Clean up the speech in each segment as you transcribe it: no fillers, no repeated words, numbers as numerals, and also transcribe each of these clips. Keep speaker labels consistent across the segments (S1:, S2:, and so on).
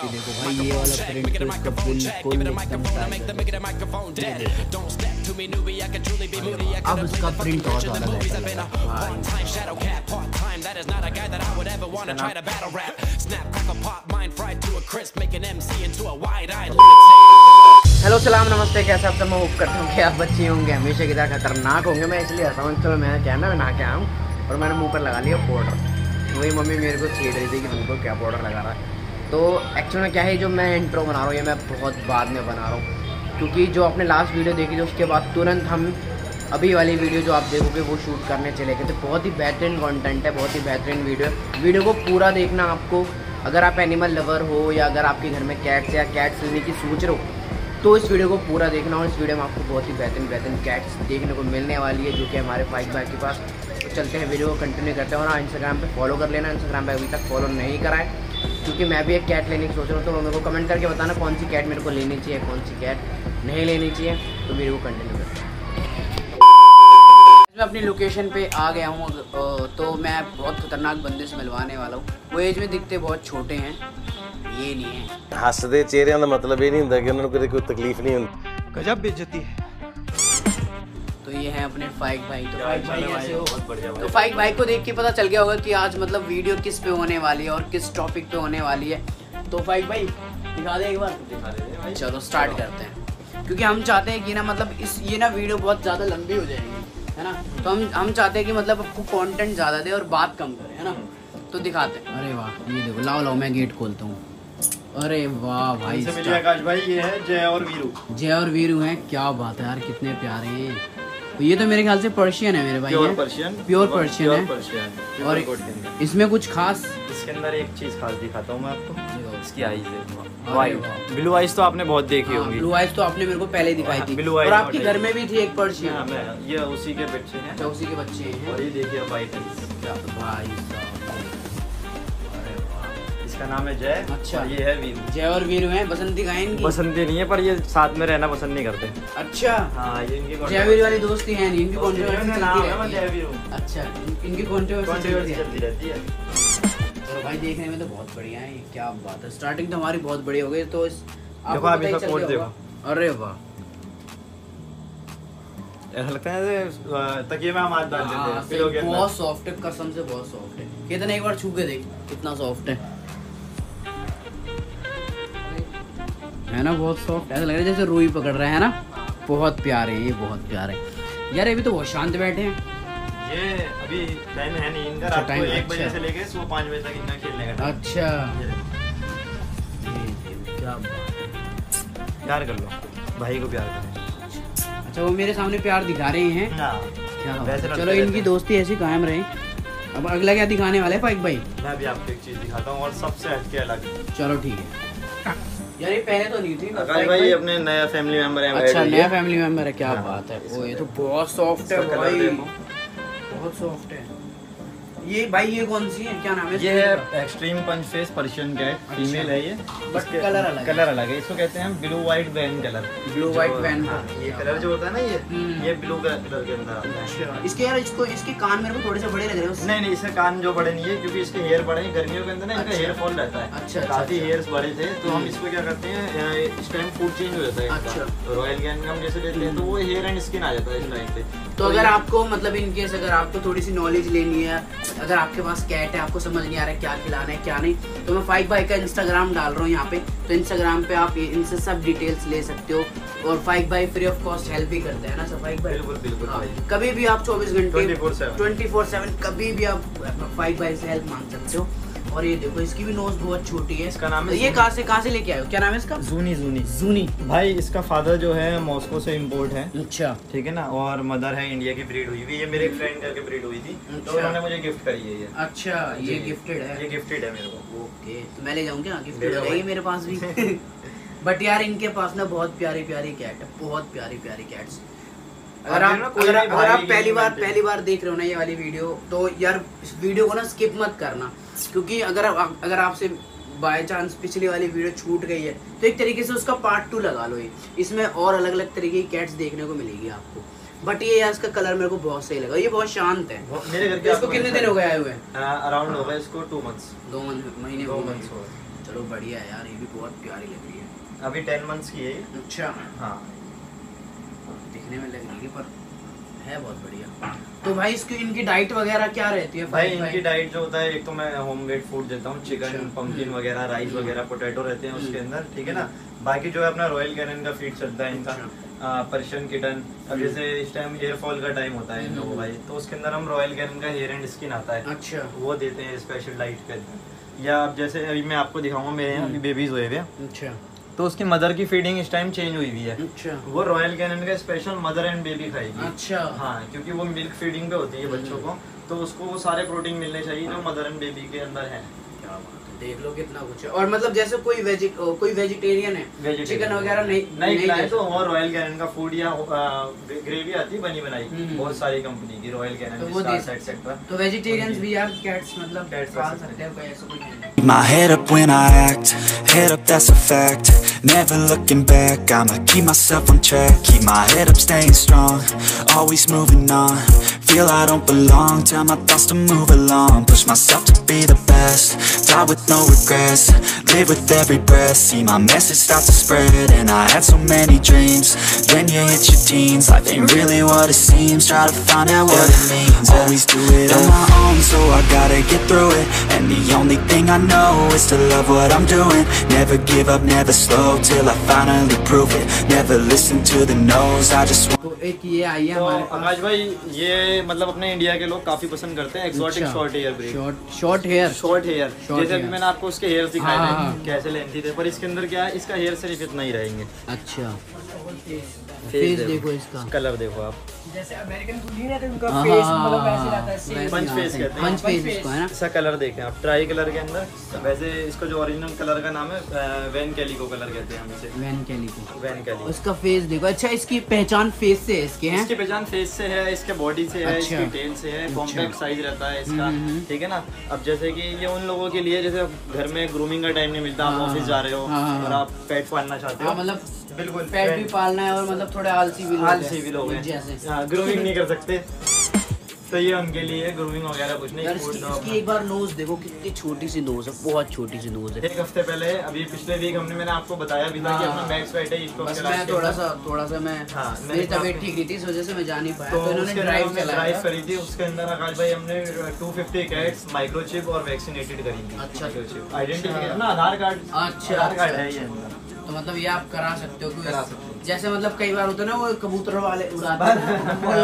S1: Quality देखो भाई, ये वाला प्रिंट तो इसका बिल्कुल एकदम अब इसका प्रिंट और ज़्यादा हेलो सलाम नमस्ते, कैसे आप सब? मैं होप करता हूँ कि आप बच्चे होंगे हमेशा की तरह खतरनाक होंगे। मैं इसलिए हंसा हूँ, चलो मैं कैमरा बना के आया हूँ और मैंने मुंह पर लगा लिया पाउडर। वही मम्मी मेरे को छेड़ रही थी कि तुमको क्या पाउडर लगा रहा है। तो एक्चुअली में क्या है, जो मैं इंट्रो बना रहा हूँ ये मैं बहुत बाद में बना रहा हूँ, क्योंकि जो आपने लास्ट वीडियो देखी थी उसके बाद तुरंत हम अभी वाली वीडियो जो आप देखोगे वो शूट करने चले गए। तो बहुत ही बेहतरीन कंटेंट है, बहुत ही बेहतरीन वीडियो को पूरा देखना आपको। अगर आप एनिमल लवर हो या अगर आपके घर में कैट्स या कैट्स लेने की सोच रहे हो तो इस वीडियो को पूरा देखना। और इस वीडियो में आपको बहुत ही बेहतरीन कैट्स देखने को मिलने वाली है, जो कि हमारे फाइक भाई के पास। तो चलते हैं, वीडियो को कंटिन्यू करते हैं। और इंस्टाग्राम पे फॉलो कर लेना, इंस्टाग्राम पे अभी तक फॉलो नहीं करा है, क्योंकि मैं भी एक कैट लेने की सोच रहा हूँ। तो मेरे को कमेंट करके बताना कौन सी कैट मेरे को लेनी चाहिए, कौन सी कैट नहीं लेनी चाहिए। तो वीडियो को कंटिन्यू करते हैं। मैं अपनी लोकेशन पे आ गया हूँ, तो मैं बहुत खतरनाक बंदे से मिलवाने वाला हूँ। वो एज में दिखते बहुत छोटे हैं, ये नहीं है
S2: हसदे चेहरिਆਂ ਦਾ मतलब ये नहीं ਹੁੰਦਾ कि उन्होंने कभी कोई तकलीफ नहीं होती।
S3: गजब बेइज्जती है।
S1: तो ये है अपने फाइक भाई। तो फाइक भाई ऐसे हो, तो फाइक भाई को देख के पता चल गया होगा कि आज मतलब वीडियो किस पे होने वाली है और किस टॉपिक पे होने वाली है। तो फाइक भाई दिखा दे एक बार, दिखा दे। चलो स्टार्ट करते हैं, क्योंकि हम चाहते हैं कि ना मतलब ये ना वीडियो बहुत ज़्यादा लंबी हो जाएगी, है ना। तो हम चाहते हैं कि मतलब आपको कंटेंट ज़्यादा दे और बात कम करे, है ना। तो दिखाते हैं। अरे वाह, ये देखो, लाओ मैं गेट खोलता हूँ। अरे वाह भाई,
S3: आकाश भाई ये है जय और वीरू हैं।
S1: क्या बात है यार, कितने प्यारे हैं। तो ये तो मेरे ख्याल से पर्शियन है मेरे भाई,
S3: प्योर
S1: पर्शियन है। और इसमें कुछ खास,
S3: इसके अंदर एक चीज खास दिखाता हूँ मैं आपको। इसकी आईज है, ब्लू आईज तो आपने बहुत देखी होंगी।
S1: ब्लू आईज तो आपने मेरे को पहले दिखाई थी,
S3: ब्लू
S1: और आपके घर में भी थी एक पर्शियन।
S3: ये उसी के बच्चे हैं।
S1: अच्छा, उसी के बच्चे हैं।
S3: और ये देखिए वाइट आईज,
S1: भाई
S3: इसका नाम है जय।
S1: अच्छा,
S3: ये है वीरू।
S1: जय और वीरू हैं। बसंती गाय इनकी?
S3: बसंती नहीं है, पर ये साथ में रहना पसंद नहीं करते।
S1: अच्छा
S3: हाँ, ये इनकी
S1: जय वीरू वाली दोस्ती है नहीं, इनकी कंट्रोवर्सी
S3: चलती रहती है।
S1: अच्छा, इनकी कंट्रोवर्सी
S3: चलती रहती है।
S1: तो भाई देखने में तो बहुत बढ़िया है, क्या बात है। स्टार्टिंग तो हमारी बहुत बढ़िया हो गई। तो
S3: देखो आप इसका कोट देखो।
S1: अरे वाह,
S3: ऐसा लगता है तकिए में हम हाथ डाल देते हैं।
S1: बहुत सॉफ्ट है, कसम से बहुत सॉफ्ट है। कितना एक बार छू के देख कितना सॉफ्ट है ना। बहुत सॉफ्ट, ऐसा लग रहा है जैसे रुई पकड़ रहा है ना। बहुत प्यारे हैं ये, बहुत प्यारे यार। अभी तो बहुत शांत बैठे हैं।
S3: ये अभी टाइम है नहीं इनका, रात को 1 बजे से लेके सुबह 5 बजे तक इनका खेलने का।
S1: अच्छा, क्या
S3: प्यार कर लो, भाई को प्यार करो।
S1: अच्छा, वो मेरे सामने प्यार दिखा रहे हैं। क्या, चलो इनकी दोस्ती ऐसी कायम रहे। अब अगला क्या दिखाने वाले फाइक भाई?
S3: मैं अभी आपको एक चीज दिखाता हूँ और सबसे हटके अलग।
S1: चलो ठीक है यार, ये पहले तो नहीं थी।
S3: आकाश भाई अपने नया फैमिली मेंबर है।
S1: अच्छा, नया फैमिली मेंबर है, क्या बात है। वो ये तो बहुत सॉफ्ट है भाई, बहुत सॉफ्ट है ये भाई। ये कौन सी है, क्या नाम है?
S3: ये है extreme punch face Persian cat, female है ये,
S1: बट कलर
S3: अलग है। इसको कहते हैं blue white van colour.
S1: Blue white van,
S3: ये कलर जो होता है ना, ये ब्लू कलर के अंदर आता है।
S1: इसके यार इसके कान मेरे को थोड़े से बड़े लग रहे हैं।
S3: नहीं, इसके कान जो बड़े नहीं है, क्योंकि इसके हेयर बड़े हैं। गर्मियों के अंदर ना इनका हेयर फॉल रहता है।
S1: अच्छा,
S3: काफी हेयर्स बड़े थे, तो हम इसको क्या करते हैं, इस टाइम फूड चेंज हो जाता है। अच्छा, रॉयल कैन हम जैसे लेते हैं तो वो हेयर एंड स्किन आ जाता है इस टाइम पे।
S1: तो अगर आपको मतलब इनकेस अगर आपको थोड़ी सी नॉलेज लेनी है, अगर आपके पास कैट है, आपको समझ नहीं आ रहा है क्या खिलाना है क्या नहीं, तो मैं फाइक भाई का इंस्टाग्राम डाल रहा हूँ यहाँ पे। तो इंस्टाग्राम पे आप इनसे सब डिटेल्स ले सकते हो। और फाइक भाई फ्री ऑफ कॉस्ट हेल्प भी करते हैं ना सर फाइक भाई?
S3: बिल्कुल।
S1: हाँ, कभी भी आप 24 घंटे
S3: 24/7
S1: कभी भी आप फाइक भाई से हेल्प मांग सकते हो। और ये देखो, इसकी भी नोज बहुत छोटी है।
S3: इसका नाम है,
S1: ये कहाँ से लेके आए हो, क्या नाम है इसका? जूनी
S3: भाई। इसका फादर जो है मॉस्को से इम्पोर्ट है।
S1: अच्छा,
S3: ठीक है ना। और मदर है इंडिया की, ब्रीड हुई हुई। ये मेरे एक फ्रेंड करके ब्रीड हुई थी।
S1: अच्छा।
S3: तो उन्होंने मुझे गिफ्ट करी है ये।
S1: अच्छा, ये गिफ्टेड है?
S3: ये गिफ्टेड है मेरे को।
S1: ओके, तो मैं ले जाऊँ क्या? गिफ्टेड है ये मेरे पास भी। बट यार इनके पास ना बहुत प्यारी कैट है, बहुत प्यारी कैट्स। अगर आप पहली बार देख रहे हो ना ये वाली वीडियो, तो यार इस वीडियो को ना स्किप मत करना, क्योंकि अगर आपसे बाय चांस पिछली वाली वीडियो छूट गई है तो एक तरीके से उसका पार्ट 2 लगा लो। ये इसमें और अलग अलग तरीके की कैट्स देखने को मिलेगी आपको। बट ये यार इसका कलर मेरे को बहुत सही लगा, ये बहुत शांत है।
S3: मेरे घर के
S1: इसको कितने दिन हो गए आए हुए?
S3: अराउंड हो गए इसको 2 मंथ्स।
S1: 2 महीने हो गए। चलो बढ़िया है यार, ये भी बहुत प्यारी लग रही है।
S3: अभी 10 मंथ्स की है ये।
S1: अच्छा,
S3: हाँ
S1: दिखने में लग रही है पर है बहुत बढ़िया। तो भाई इसकी इनकी डाइट वगैरह क्या रहती है?
S3: भाई इनकी डाइट जो होता है, एक तो मैं होममेड फूड देता हूँ, चिकन,
S1: अच्छा।
S3: पंपकिन वगैरह, राइस वगैरह, पोटैटो रहते हैं उसके अंदर, ठीक है ना। बाकी जो है अपना रॉयल कैनन का फीड चलता है इनका, पर्शियन किटन। अब जैसे इस टाइम हेयर फॉल का टाइम होता है इन लोगों भाई, तो उसके अंदर हम रॉयल कैनन का हेयर एंड स्किन आता है,
S1: अच्छा
S3: वो देते हैं स्पेशल डाइट के अंदर। या अब जैसे अभी मैं आपको दिखाऊंगा, मेरे यहाँ अभी बेबीज हुए हुए हैं,
S1: अच्छा
S3: तो उसकी मदर की फीडिंग इस टाइम चेंज हुई हुई है।
S1: अच्छा
S3: वो रॉयल कैनन का स्पेशल मदर एंड बेबी खाएगी।
S1: अच्छा
S3: हाँ, क्योंकि वो मिल्क फीडिंग पे होती है बच्चों को, तो उसको वो सारे प्रोटीन मिलने चाहिए जो मदर एंड बेबी के अंदर है।
S1: क्या बात है, देख लो कितना कुछ है। और मतलब जैसे कोई वेजिटेरियन है, चिकन वगैरह नहीं
S3: खिलाए तो और रॉयल कैनन का फूड या ग्रेवी आती है बनी बनाई, बहुत सारी कंपनी की, रॉयल कैनन,
S1: तो वो
S3: स्टार्स एटसेट्रा।
S1: तो वेजिटेरियंस भी यार कैट्स मतलब
S3: Cats
S1: पाल
S3: रख
S1: सकते हैं, कोई ऐसा कुछ नहीं है।
S4: My head up when I act, head up that's a fact. Never looking back, I'ma keep myself on track. Keep my head up staying strong, always moving on. Feel I don't belong, tell my thoughts to move along. Push myself to be the best, die with no regrets. Live with every breath, see my message start to spread. And I had so many dreams, then you hit your teens. Life ain't really what it seems, try to find out what it means. Always do it on my own, so I gotta get through it. And the only thing I know is to love what I'm doing. Never give up, never slow, till I finally prove it. Never listen to the no's, I just want.
S1: तो एक ये आई है
S3: तो
S1: हमारे पास,
S3: आकाश भाई, ये मतलब अपने इंडिया के लोग काफी पसंद करते हैं एक्सोटिक
S1: अच्छा।
S3: Short hair breed.
S1: Short hair.
S3: Short hair, जैसे अभी
S1: hair।
S3: मैंने आपको उसके हेयर दिखाए
S1: हाँ,
S3: थे
S1: हाँ।
S3: कैसे लेंथी थे, पर इसके अंदर क्या है, इसका हेयर सिर्फ इतना ही रहेंगे।
S1: अच्छा, फेस देखो इसका,
S3: कलर देखो आप,
S5: जैसे अमेरिकन कुलीन है तो उनका
S1: हाँ,
S5: फेस
S1: हाँ,
S5: मतलब
S1: हाँ,
S5: वैसे रहता है सेम।
S3: पंच फेस कहते हैं।
S1: पंच फेस इसको है ना।
S3: इसका कलर देखें आप, ट्राई कलर के अंदर, वैसे इसको जो ओरिजिनल कलर का नाम है वैन कैलिको कलर कहते हैं हम इसे,
S1: वैन कैलिको।
S3: Van calico.
S1: उसका फेस देखो। अच्छा, इसकी पहचान फेस से है इसके हैं?
S3: इसकी पहचान फेस से है, इसके बॉडी से है,
S1: अच्छा।
S3: इसकी टेल से है, कॉम्पैक्ट साइज रहता है इसका, ठीक है ना। अब जैसे कि ये उन लोगों के लिए, जैसे घर में ग्रूमिंग का टाइम नहीं मिलता, आप ऑफिस जा रहे हो और आप पेट पालना चाहते हो,
S1: मतलब
S3: बिल्कुल
S1: पेट भी पालना है और मतलब थोड़े आलसी भी
S3: लोग हैं,
S1: जैसे
S3: ग्रूमिंग नहीं कर सकते, तो ये उनके लिए ग्रूमिंग वगैरह कुछ नहीं।
S1: यार इसकी एक बार नोज देखो, कितनी छोटी सी नोज है, बहुत छोटी सी नोज है।
S3: एक हफ्ते पहले, अभी पिछले वीक मैंने आपको बताया भी था कि अपना मैक्स वेट है इसको,
S1: बस मैं थोड़ा सा मैं मेरी तबीयत ठीक नहीं थी, इस वजह से मैं जा नहीं पाया, तो इन्होंने ड्राइव
S3: करी थी। उसके अंदर आकाश भाई हमने 250 कैट्स माइक्रोचिप और वैक्सीनेटेड करी थी।
S1: अच्छा,
S3: आइडेंटिफिकेशन ना, आधार कार्ड।
S1: अच्छा,
S3: आधार कार्ड है ये अंदर,
S1: तो मतलब ये आप करा सकते हो,
S3: करा सकते हो।
S1: जैसे मतलब कई बार होता है ना, वो कबूतर वाले उड़ाते हैं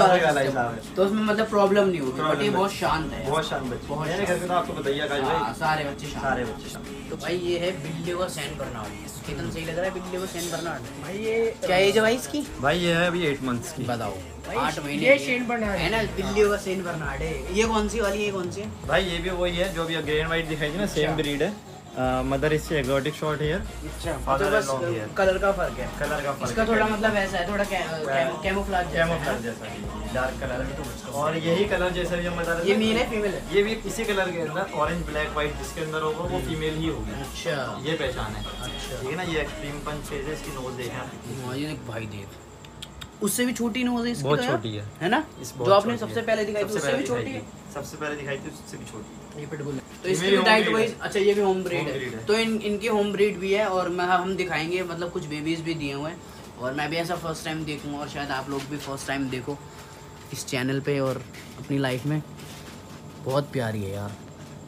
S1: तो उसमें मतलब प्रॉब्लम नहीं होगी, बट ये बहुत शांत है,
S3: बहुत शांत बच्चे।
S1: बहुत
S3: मेरे घर पे तो आपको बताइए आकाश भाई,
S1: सारे बच्चे शांत।
S3: सारे बच्चे शांत।
S1: तो भाई ये है बिल्ली को सैन बर्नार्ड, कितना सही लग रहा है बिल्ली को सैन बर्नार्ड।
S5: भाई ये
S1: क्या एज है भाई इसकी?
S3: भाई ये है अभी 8 मंथ्स की।
S1: बताओ,
S5: भाई
S1: 8 महीने
S5: ये
S1: की
S5: सेंट बर्नार्ड
S1: है ना, बिल्ली का सेंट बर्नार्ड है। ये कौन सी वाली, ये कौन सी है?
S3: भाई ये भी वही है जो अभी ग्रे एंड व्हाइट दिखाई थी ना, सेम ब्रीड है। मदर इससे एक्सोटिक शॉर्ट हेयर,
S1: अच्छा,
S3: Father
S1: तो बस
S3: and long hair।
S1: कलर का फर्क है,
S3: कलर का फर्क
S1: इसका
S3: है।
S1: थोड़ा मतलब ऐसा है, थोड़ा कैमोफ्लेज
S3: कैमोफ्लेज जैसा डार्क कलर है, और यही कलर जैसा भी हम बता रहे थे।
S1: ये मेल है फीमेल है?
S3: ये भी इसी कलर के अंदर ऑरेंज ब्लैक व्हाइट जिसके अंदर होगा वो फीमेल ही होगी।
S1: अच्छा,
S3: ये पहचान है,
S1: अच्छा।
S3: ठीक है ना। ये एक्सट्रीम पंच फेस है, इसकी नोज देखें आप।
S1: हाँ, ये देख भाई, देख उससे भी छोटी नोज है इसकी,
S3: बहुत
S1: तो यार,
S3: छोटी है
S1: ना,
S3: इस
S1: जो आपने सबसे पहले दिखाई थी उससे भी छोटी है।
S3: सबसे पहले दिखाई थी उससे भी छोटी।
S1: ये पिटबुल है, तो
S3: ये
S1: इसकी
S3: मेरी
S1: भी
S3: home
S1: डाइट
S3: breed
S1: वही।
S3: है।
S1: अच्छा, ये भी होम ब्रीड
S3: Home breed
S1: है,
S3: है।
S1: तो इनकी होम ब्रीड भी है, और हम दिखाएंगे, मतलब कुछ बेबीज भी दिए हुए हैं, और मैं भी ऐसा फर्स्ट टाइम देखूंगा, और शायद आप लोग भी फर्स्ट टाइम देखो इस चैनल पे और अपनी लाइफ में। बहुत प्यारी है यार।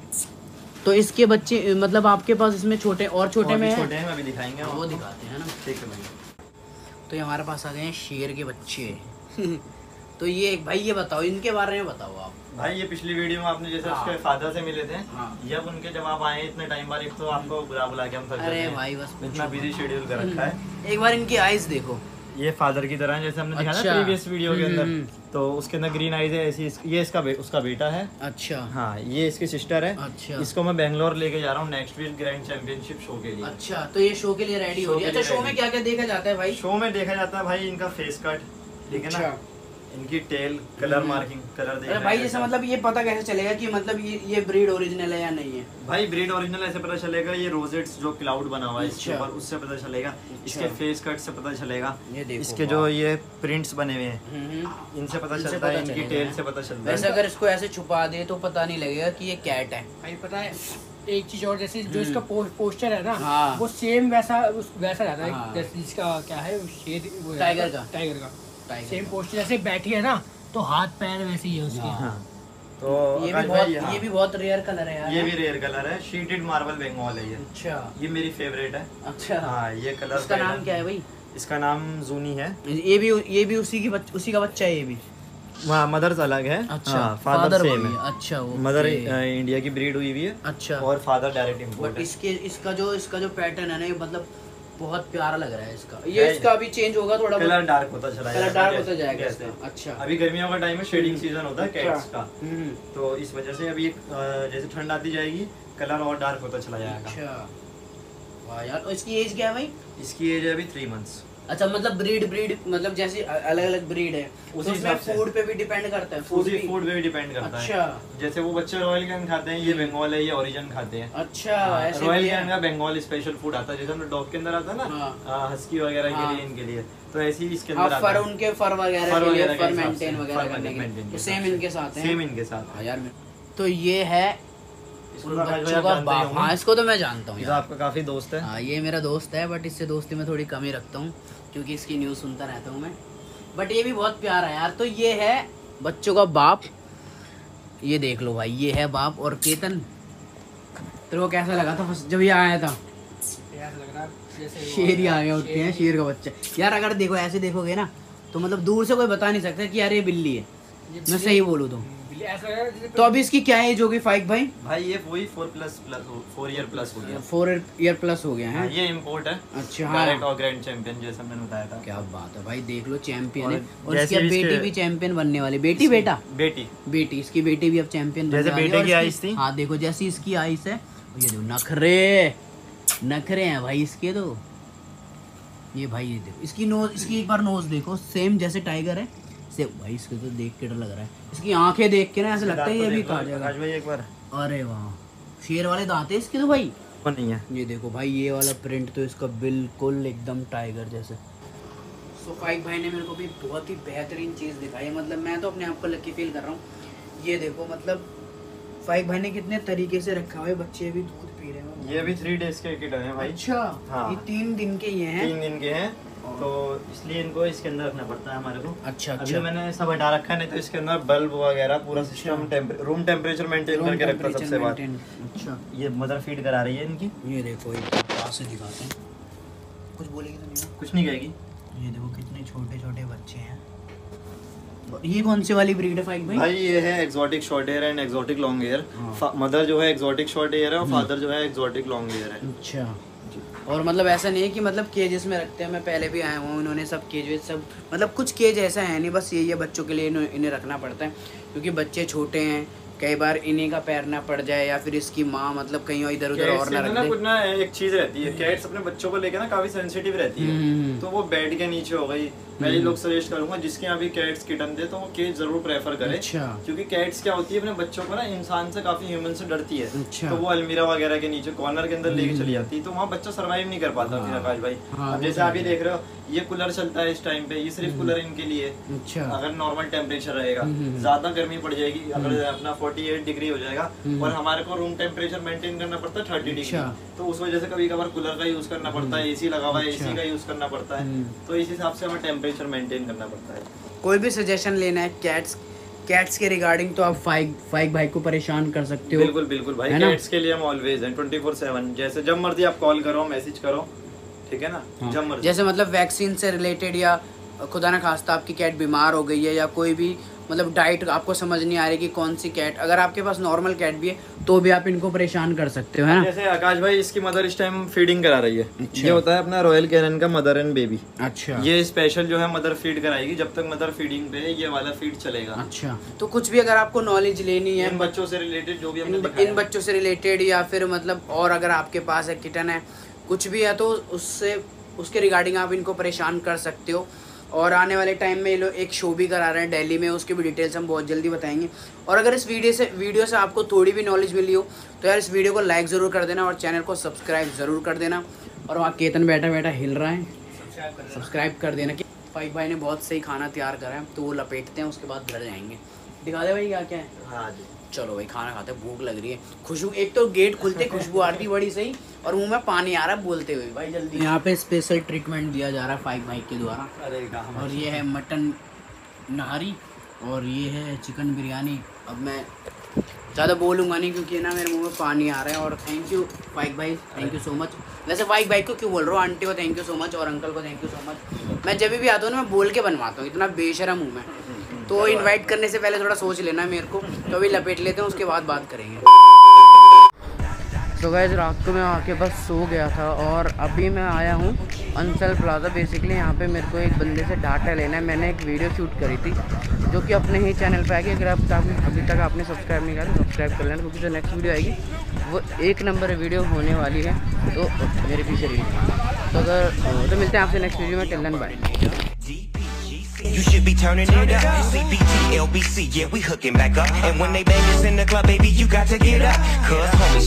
S1: तो इसके बच्चे मतलब आपके पास इसमें छोटे और छोटे में
S3: छोटे हैं, अभी दिखाएंगे
S1: वो दिखाते हैं ना।
S3: ठीक है भाई।
S1: तो ये हमारे पास आ गए हैं शेर के बच्चे तो ये भाई, ये बताओ इनके बारे में बताओ आप।
S3: भाई ये पिछली वीडियो में आपने जैसे
S1: हाँ।
S3: उसके फादर से मिले थे,
S1: हाँ।
S3: ये अब उनके जब आप आए इतने टाइम बाद, एक तो आपको बुला के हम थक
S1: अरे
S3: जाते हैं।
S1: भाई बस
S3: इतना बिजी शेड्यूल कर रखा है।
S1: एक बार इनकी आइज देखो,
S3: ये फादर की तरह है, जैसे हमने दिखाया
S1: अच्छा।
S3: ना प्रीवियस वीडियो के अंदर,
S1: हम्म।
S3: तो उसके अंदर ग्रीन आइज है ऐसी। ये उसका बेटा है।
S1: अच्छा
S3: हाँ, ये इसकी सिस्टर है।
S1: अच्छा
S3: इसको मैं बेंगलोर लेके जा रहा हूँ next week grand championship show के लिए।
S1: अच्छा, तो ये शो के लिए रेडी हो
S3: शो
S1: गई।
S3: के
S1: अच्छा,
S3: लिए
S1: शो में
S3: ready।
S1: क्या क्या देखा जाता है भाई?
S3: शो में देखा जाता है भाई इनका फेस कट, ठीक है ना,
S1: अच्छा।
S3: इनकी टेल, कलर मार्किंग, कलर
S1: अरे
S3: देखना
S1: भाई
S3: है
S1: जैसे
S3: कैसा।
S1: मतलब ये पता कैसे चलेगा कि मतलब ये ब्रीड ओरिजिनल है या नहीं है?
S3: भाई ब्रीड ओरिजिनल ऐसे पता चलेगा, ये रोजेट्स जो क्लाउड बना हुआ है इसके
S1: अच्छा।
S3: ऊपर, उससे पता चलेगा। इसके फेस कट से पता चलेगा,
S1: ये देखो,
S3: इसके जो ये प्रिंट्स बने हुए हैं इनसे पता
S1: इनसे
S3: चलता है,
S1: पता
S3: इनकी
S1: चलेगा।
S3: टेल से पता चलता
S1: वैसे
S3: है।
S1: अगर इसको ऐसे छुपा दे तो पता नहीं लगेगा कि ये कैट है।
S5: भाई पता है एक चीज और, जैसे जो इसका पोस्टर है ना,
S1: हाँ।
S5: वो सेम वैसा रहता है।
S1: हाँ।
S5: जैसे इसका क्या है, शेर, वो है,
S1: टाइगर का।
S5: टाइगर सेम पोस्टर, जैसे बैठी है ना तो हाथ पैर वैसे ही है उसके।
S3: हाँ। तो
S1: ये
S3: आकाश
S1: भी
S3: भाई,
S1: बहुत
S3: हाँ,
S1: ये भी बहुत रेयर कलर है यार।
S3: ये भी रेयर कलर है, शीटेड मार्बल बंगाल है ये।
S1: अच्छा
S3: ये मेरी फेवरेट है।
S1: अच्छा।
S3: हाँ, ये कलर
S1: इसका नाम क्या है भाई?
S3: इसका नाम जूनी है।
S1: ये भी उसी का बच्चा है ये भी।
S3: वहाँ मदर्स अलग है।
S1: अच्छा,
S3: फादर सेम
S1: वही
S3: है।
S1: है। अच्छा, वो
S3: मदर इंडिया की ब्रीड हुई हुई है।
S1: अच्छा।
S3: और फादर डायरेक्ट इम्पोर्ट
S1: बट
S3: है।
S1: इसका जो पैटर्न है ना, ये मतलब बहुत प्यारा लग रहा है इसका।
S3: है।
S1: ये इसका अभी चेंज होगा थोड़ा बहुत।
S3: कलर डार्क होता चला
S1: कलर डार्क होता जाएगा
S3: जैसे।
S1: इसका। अच्छा।
S3: अभी गर्मियों का टाइम है, शेडिंग सीजन होता है कैट्स का,
S1: हम्म।
S3: तो इस वजह से अभी जैसे ठंड आती जाएगी कलर और डार्क होता चला जाएगा।
S1: अच्छा वाह यार। और इसकी एज क्या है भाई?
S3: इसकी एज है अभी 3 months।
S1: अच्छा, मतलब ब्रीड मतलब जैसे अलग अलग ब्रीड है,
S3: उसी
S1: तो
S3: हिसाब से।
S1: फूड पे भी डिपेंड करता है।
S3: उसी फूड पे भी डिपेंड करता है।
S1: अच्छा।
S3: जैसे वो बच्चे रॉयल कैन खाते हैं, ये बंगाल है, ये ओरिजिन खाते हैं।
S1: अच्छा, ऐसे
S3: रॉयल
S1: भी है।
S3: कैन का बंगाल स्पेशल फूड आता है, जैसे हम डॉग के अंदर आता है ना,
S1: हाँ।
S3: हस्की वगैरह
S1: हाँ।
S3: के लिए, इनके लिए, तो ऐसे ही इसके
S1: हाँ,
S3: अंदर आता
S1: फर
S3: है।
S1: उनके फर वगैरह
S3: फर
S1: के लिए,
S3: वगैरह के
S1: फर
S3: हिसाब
S1: मेंटेन
S3: से,
S1: वगैरह
S3: फर
S1: करने के
S3: maintain
S1: लिए,
S3: के
S1: तो सेम
S3: हिसाब से।
S1: इनके साथ है।
S3: सेम इनके साथ।
S1: हाँ यार, तो ये है
S3: इसको
S1: उन
S3: तो आकाश भाई
S1: बच्चों
S3: आप
S1: का
S3: जानते ही
S1: बाप।
S3: होंगे।
S1: हाँ, इसको तो मैं जानता हूँ
S3: ये
S1: यार।
S3: आपका काफी दोस्त है।
S1: हाँ, ये मेरा दोस्त है, बट इससे दोस्ती में थोड़ी कमी रखता हूँ क्योंकि इसकी न्यूज़ सुनता रहता हूँ मैं। बट ये भी बहुत प्यारा है यार। तो ये है बच्चों का बाप। ये देख लो भाई, ये है बाप। और केतन, तेरे को कैसा लगा था जब ये आया था?
S5: यार लग रहा है जैसे
S1: शेर ही आ गया उठते हैं, शेर का बच्चा यार। अगर देखो ऐसे देखोगे ना तो मतलब दूर से कोई बता नहीं सकता कि यार ये बिल्ली है। मैं सही बोलूँ तो।
S5: ऐसा लग रहा है जैसे
S1: तो अभी इसकी क्या एज होगी फाइक भाई?
S3: भाई ये वही 4 year plus हो गया।
S1: 4 ईयर प्लस हो गया है।
S3: ये इम्पोर्ट है।
S1: अच्छा, हाँ।
S3: डायरेक्ट और ग्रैंड चैंपियन, जैसा मैंने बताया था।
S1: क्या बात है भाई, देख लो चैंपियन है।
S3: और
S1: और
S3: जैसे
S1: इसकी अब
S3: इसके-
S1: बेटी भी चैंपियन बनने वाली। बेटा
S3: बेटी
S1: इसकी बेटी भी अब चैंपियन बनने
S3: जैसे
S1: वाली है।
S3: बेटे
S1: और
S3: की
S1: इसकी-
S3: आइस थी।
S1: हाँ देखो, जैसी इसकी आइस है, ये देखो नखरे हैं भाई इसके। तो ये भाई, ये देखो इसकी नोज, इसकी एक बार नोज देखो, सेम जैसे टाइगर है से भाई। इसको तो देख के डर लग रहा है। इसकी आंखें देख के ना ऐसा लगता है ये भी खा जाएगा।
S3: आकाश भाई एक बार
S1: अरे वाह, शेर वाले दांत है इसके तो भाई।
S3: वो नहीं है।
S1: ये देखो भाई, ये वाला प्रिंट तो इसका बिल्कुल एकदम टाइगर जैसे। सो फाइक भाई ने मेरे को भी बहुत ही बेहतरीन चीज़ दिखाई है। मतलब मैं तो अपने आप को लकी फील कर रहा हूँ। ये देखो, मतलब फाइक भाई ने कितने तरीके से रखा हुआ है। बच्चे भी दूध पी रहे हैं।
S3: ये भी 3 days के किट है भाई।
S1: अच्छा,
S3: हाँ।
S1: ये 3 दिन के ये हैं।
S3: 3 दिन के हैं, तो इसलिए इनको इसके अंदर रखना पड़ता है हमारे को।
S1: अच्छा
S3: अभी मैंने सब हटा रखा है, नहीं तो इसके अंदर बल्ब वगैरह पूरा सिस्टम रूम टेम्परेचर मेंटेन करके रखता है सबसे बात।
S1: अच्छा,
S3: ये मदर फीड करा रही है इनकी।
S1: ये देखो, एक पास से दिखाते हैं। कुछ बोलेगी तो नहीं?
S3: कुछ नहीं कहेगी।
S1: ये देखो कितने छोटे छोटे बच्चे हैं। ये कौन सी वाली ब्रीड है फाइक भाई?
S3: भाई ये है exotic short hair and exotic long hair. Mother जो है एक्सोटिक शॉर्ट हेयर है और फादर जो है एक्सोटिक लॉन्ग हेयर है।
S1: अच्छा। और मतलब ऐसा नहीं है कि मतलब केजेस में रखते हैं। मैं पहले भी आया हूँ, इन्होंने सब केज सब, मतलब कुछ केज ऐसा है नहीं, बस यही है बच्चों के लिए इन्हें रखना पड़ता है क्योंकि बच्चे छोटे हैं। कई बार इन्हीं का पैर ना पड़ जाए या फिर इसकी माँ मतलब कहीं इधर उधर और ना रख दे।
S3: कुछ ना एक चीज रहती है, कैट्स अपने बच्चों को लेकर ना काफी सेंसिटिव रहती है, तो वो बेड के नीचे हो गई। मैं ये लोग सजेस्ट करूंगा जिसके यहाँ भी कैट्स किटन दे तो वो केज जरूर प्रेफर करे।
S1: अच्छा।
S3: क्योंकि कैट्स क्या होती है, अपने बच्चों को ना इंसान से काफी ह्यूमन से डरती है।
S1: अच्छा।
S3: तो वो अलमीरा वगैरह के नीचे कॉर्नर के अंदर लेके चली जाती है, तो वहाँ बच्चा सर्वाइव नहीं कर पाता। फिर आकाश भाई,
S1: हाँ,
S3: अब जैसे आप ये देख रहे हो, ये कूलर चलता है इस टाइम पे, ये सिर्फ कूलर इनके लिए।
S1: अच्छा।
S3: अगर नॉर्मल टेम्परेचर रहेगा, ज्यादा गर्मी पड़ जाएगी, अगर अपना 48 डिग्री हो जाएगा और हमारे को रूम टेम्परेचर मेंटेन करना पड़ता है 30 डिग्री, तो उस वजह से कभी कभार कूलर का यूज करना पड़ता है, एसी लगा हुआ है एसी का यूज करना पड़ता है, तो इस हिसाब से हमें टेम्परेचर मेंटेन करना पड़ता है।
S1: कोई भी सजेशन लेना है कैट्स के रिगार्डिंग तो आप फाइक भाई को परेशान कर सकते हो।
S3: बिल्कुल बिल्कुल भाई, कैट्स के लिए हम ऑलवेज हैं 24/7। जैसे जब मर्जी आप कॉल करो, मैसेज करो, ठीक है ना। जब मर्जी,
S1: जैसे मतलब वैक्सीन से रिलेटेड या खुदा ना खास्ता आपकी कैट बीमार हो गई है या कोई भी मतलब डाइट आपको समझ नहीं आ रही कि कौन सी कैट, अगर आपके पास नॉर्मल कैट भी है तो भी आप इनको परेशान कर सकते हो, है ना।
S3: जैसे आकाश भाई इसकी मदर इस टाइम फीडिंग करा रही है। ये होता है अपना रॉयल कैनन का मदर एंड बेबी।
S1: अच्छा।
S3: ये स्पेशल जो है मदर फीड कराएगी, जब तक मदर फीडिंग पे है ये वाला फीड चलेगा।
S1: अच्छा, तो कुछ भी अगर आपको नॉलेज लेनी है
S3: इन बच्चों से रिलेटेड जो भी हमने दिखाया
S1: इन बच्चों से रिलेटेड या फिर मतलब और अगर आपके पास एक किटन है कुछ भी है तो उससे उसके रिगार्डिंग आप इनको परेशान कर सकते हो। और आने वाले टाइम में ये लोग एक शो भी करा रहे हैं दिल्ली में, उसकी भी डिटेल्स हम बहुत जल्दी बताएंगे। और अगर इस वीडियो से आपको थोड़ी भी नॉलेज मिली हो तो यार इस वीडियो को लाइक ज़रूर कर देना और चैनल को सब्सक्राइब ज़रूर कर देना। और वहाँ केतन बैठा हिल रहा है, सब्सक्राइब कर देना। कि फाइक भाई ने बहुत सही खाना तैयार करा है, तो वो लपेटते हैं उसके बाद घर जाएंगे। दिखा दे भाई क्या क्या है।
S3: हाँ जी।
S1: चलो भाई खाना खाते, भूख लग रही है। खुशबू, एक तो गेट खुलते खुशबू आ रही थी बड़ी सही, और मुंह में पानी आ रहा है बोलते हुए। भाई जल्दी, यहाँ पे स्पेशल ट्रीटमेंट दिया जा रहा है 5 भाई के द्वारा।
S3: अरे
S1: और ये है मटन नहारी और ये है चिकन बिरयानी। अब मैं ज़्यादा बोलूँगा नहीं क्योंकि ना मेरे मुंह में पानी आ रहा है। और थैंक यू फाइक भाई, थैंक यू सो मच। वैसे फाइक भाई को क्यों बोल रहा हूँ, आंटी को थैंक यू सो मच और अंकल को थैंक यू सो मच। मैं जब भी आता हूँ ना मैं बोल के बनवाता हूँ, इतना बेशरम हूँ मैं। तो इनवाइट करने से पहले थोड़ा सोच लेना मेरे को, तो अभी लपेट लेते हैं उसके बाद बात करेंगे। तो गाइस रात को मैं आके बस सो गया था और अभी मैं आया हूँ अंसल प्लाजा। बेसिकली यहाँ पे मेरे को एक बंदे से डाटा लेना है। मैंने एक वीडियो शूट करी थी जो कि अपने ही चैनल पे आएगी। अगर आप अभी तक आपने सब्सक्राइब नहीं करा तो सब्सक्राइब कर लेना, क्योंकि जो नेक्स्ट वीडियो आएगी वो 1 नंबर वीडियो होने वाली है। तो मेरे पीछे रही तो मिलते हैं आपसे नेक्स्ट वीडियो में। Till then bye.
S6: You should be turning it up. CBT, LBC, yeah, we hooking back up. And when they bang us in the club, baby, you got to get up. Cause homies